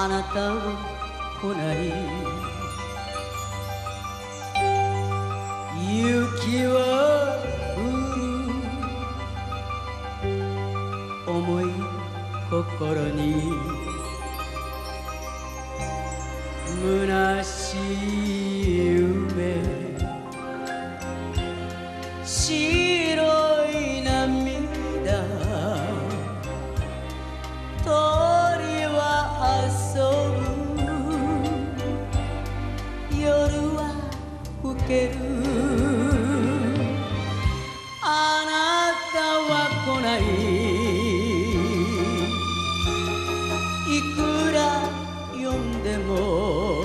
あなたは来ない。雪は降る重い心に虚しい夢、白い涙、鳥は遊ぶ、夜は更ける。あなたは来ない。いくら呼んでも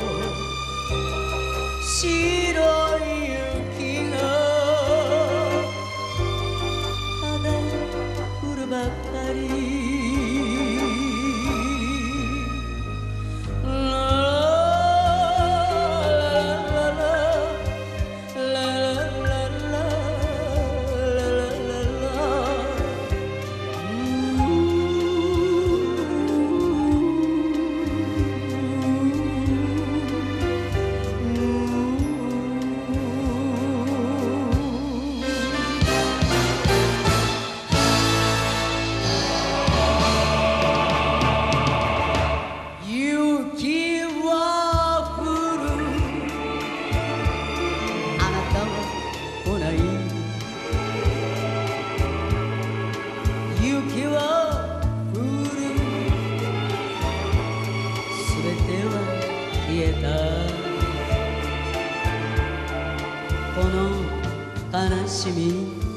白い雪がただ降るばかり。雪は降る、すべては消えた。この悲しみ